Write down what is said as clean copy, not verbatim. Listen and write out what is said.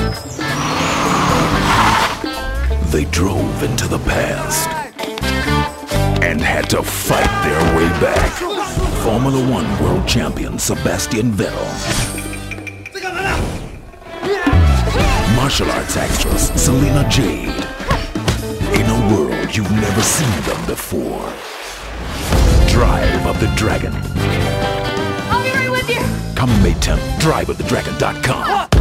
They drove into the past and had to fight their way back. Formula One world champion Sebastian Vettel. Martial arts actress Celina Jade. In a world you've never seen them before. Drive of the Dragon. I'll be right with you. Come May 10th, driveofthedragon.com.